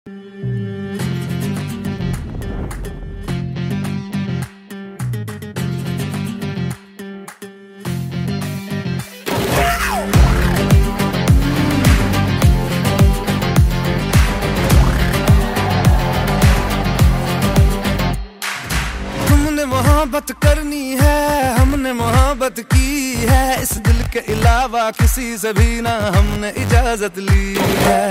मोहब्बत करनी है, हमने मोहब्बत की है, इस दिल के अलावा किसी से भी ना हमने इजाजत ली है।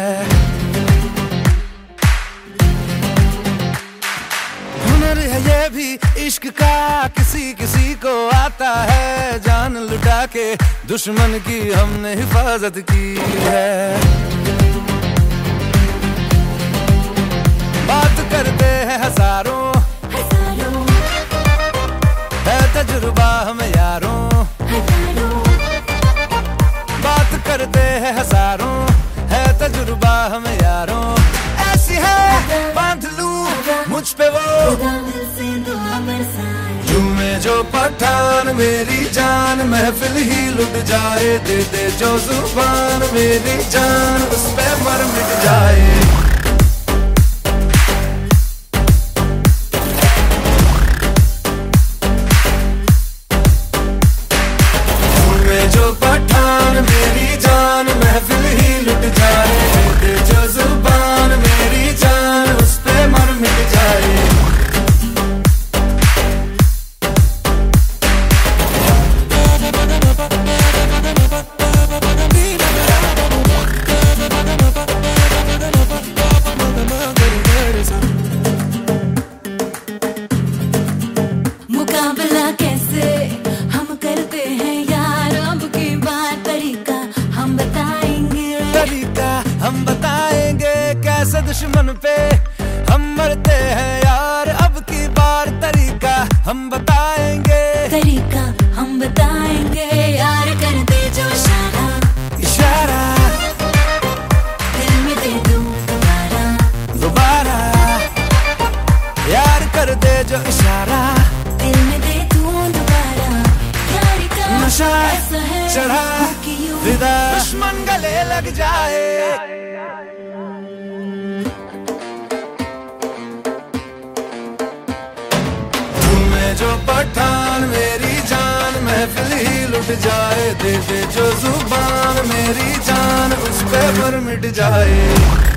हुनर है ये भी इश्क का, किसी किसी को आता है, जान लुटा के दुश्मन की हमने हिफाजत की है। बात करते हैं हजारों, तजुर्बा हम यारों, बात करते हैं हजारों, है तजुर्बा हम यारों। ऐसी है बांध लूं मुझ पे वो झूमे जो पठान मेरी जान, महफिल ही लुट जाए, दे दे जो जुबान मेरी जान, उस पे मर मिट जाए। जो पठान मेरी जान, महफिल ही लुट जाए, दे जो जुबान मेरी जान, उस पे मर मिट जाए। मुकाबला कैसे हम करते हैं यार, अब की बात तरीका हम बताएंगे, कैसे दुश्मन पे हम मरते हैं यार, अब की बार तरीका हम बताएंगे, यार, कर दे जो इशारा, दिल में दे दूं दोबारा, यार कर दे जो इशारा, दिल में दे दूं दोबारा, यार का नशा चढ़ा फिदा, दुश्मन गले लग जाए। जो पठान मेरी जान, महफिल ही लुट जाए, दे दे जो जुबान मेरी जान, उस पे मर मिट जाए।